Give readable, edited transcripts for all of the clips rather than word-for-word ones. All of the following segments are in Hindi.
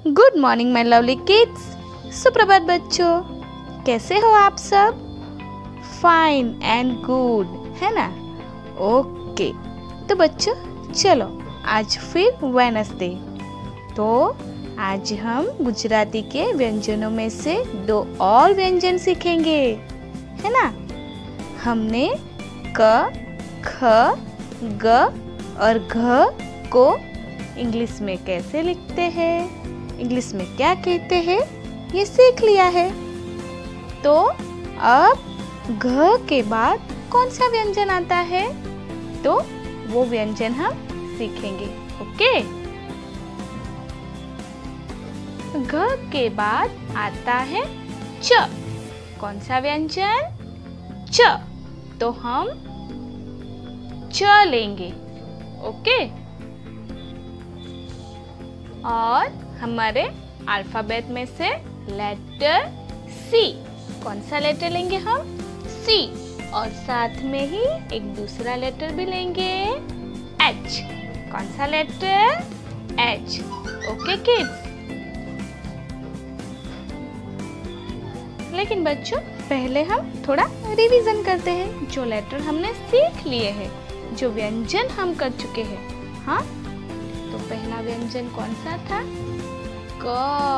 Good morning my lovely kids. सुप्रभात बच्चों, कैसे हो आप सब? फाइन एंड गुड है ना? ओके, तो बच्चों चलो आज फिर वेडनेसडे, तो आज हम गुजराती के व्यंजनों में से 2 और व्यंजन सीखेंगे, है ना? हमने क, ख, ग और घ को इंग्लिश में कैसे लिखते हैं, इंग्लिश में क्या कहते हैं, ये सीख लिया है। तो अब घ के बाद कौन सा व्यंजन आता है, तो वो व्यंजन हम सीखेंगे। ओके, घ के बाद आता है च। कौन सा व्यंजन? च। तो हम च लेंगे। ओके, और हमारे अल्फाबेट में से लेटर सी। कौन सा लेटर लेंगे हम? सी। और साथ में ही एक दूसरा लेटर भी लेंगे, एच। कौन सा लेटर? एच। ओके किड्स, लेकिन बच्चों पहले हम थोड़ा रिवीजन करते हैं। जो लेटर हमने सीख लिए हैं, जो व्यंजन हम कर चुके हैं। हाँ, तो पहला व्यंजन कौन सा था? क।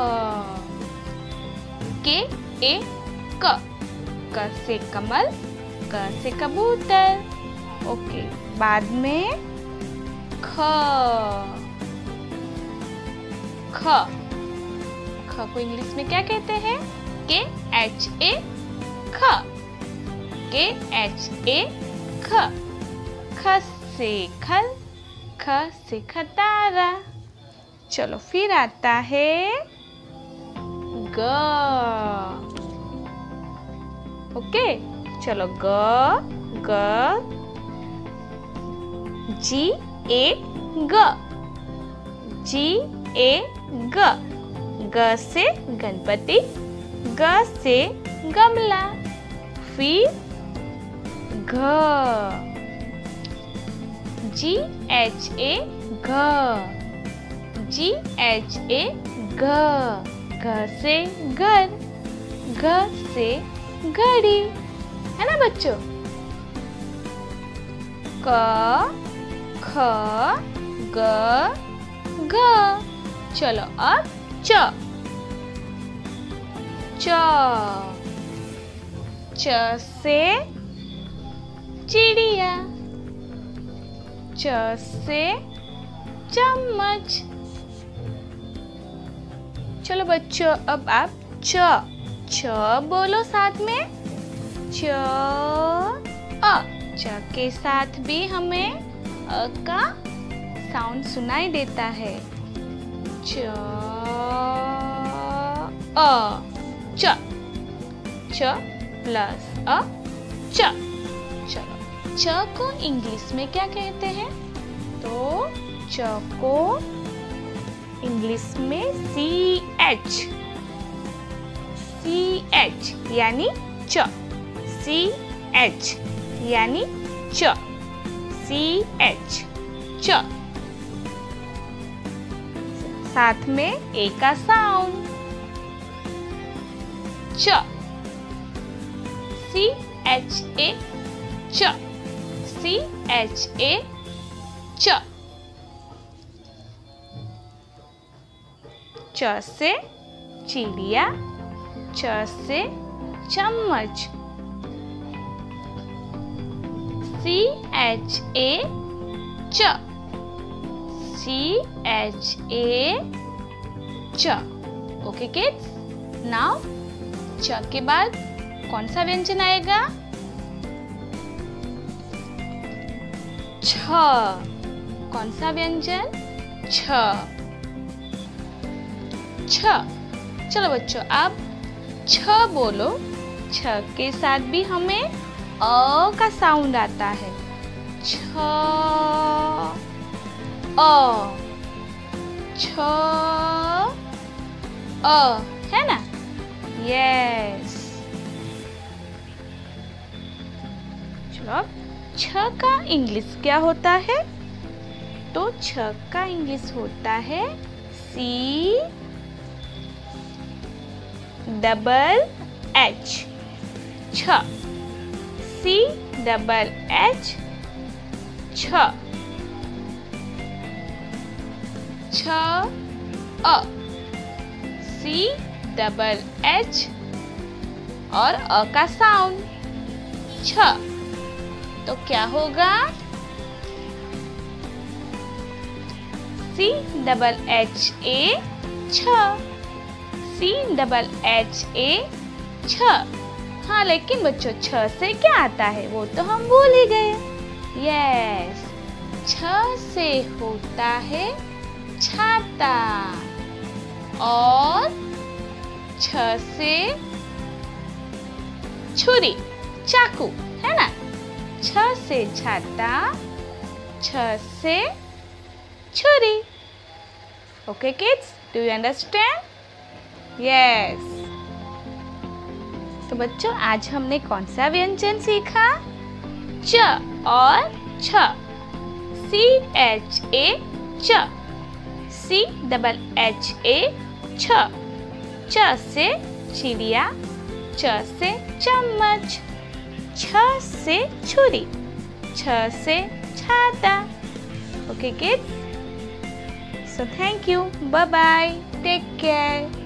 के ए क। क से कमल, क से कबूतर। ओके, बाद में ख। ख। ख को इंग्लिश में क्या कहते हैं? के एच ए ख। के एच ए ख। ख से खल, ख से खटारा। चलो फिर आता है ग। ओके, चलो ग। ग जी ए ग। जी ए ग। ग से गणपति, ग से गमला। फिर घ। जी एच ए घ। जी एच ए घ। घ से घर, घ से घड़ी, है ना बच्चों? क, ख, ग, घ। चलो अब च। च। च से चिड़िया, च से चम्मच। चलो बच्चों अब आप च। च बोलो साथ में। च अ। च के साथ भी हमें अ का साउंड सुनाई देता है। च अ। च। च प्लस अ, च। चलो, च को इंग्लिश में क्या कहते हैं? तो च को इंग्लिश में सी एच। सी एच यानी च। सी एच यानी च। सी एच च। साथ में ए का साउंड, च। सी एच ए च। सी एच ए च। च से चिड़िया, च से चम्मच। सी एच ए च। सी एच ए च। ओके किड्स, नाउ च के बाद कौन सा व्यंजन आएगा? छ। कौन सा व्यंजन? छ। छ। चलो बच्चों अब छ बोलो। छ के साथ भी हमें अ का साउंड आता है। छ अ। छ अ, है ना? यस। चलो छ का इंग्लिश क्या होता है? तो छ का इंग्लिश होता है सी डबल एच, छ। C डबल एच, छ। छ अ, C डबल एच और अ का साउंड छ। तो क्या होगा? C डबल एच ए, छ। C डबल एच ए, छ। हाँ, लेकिन बच्चों छ से क्या आता है वो तो हम भूल ही गए। यस, छ से होता है छाता, और छ से छुरी, चाकू, है ना। छ से छाता, छ से छुरी। Okay kids, do you understand? Yes. तो बच्चों, आज हमने कौन सा व्यंजन सीखा? च और छ, CHA, च। C डबल HA, छ। च से चिड़िया, च से चम्मच, छ से छुरी, छ से छाता। Okay kids, so thank you, bye bye, take care.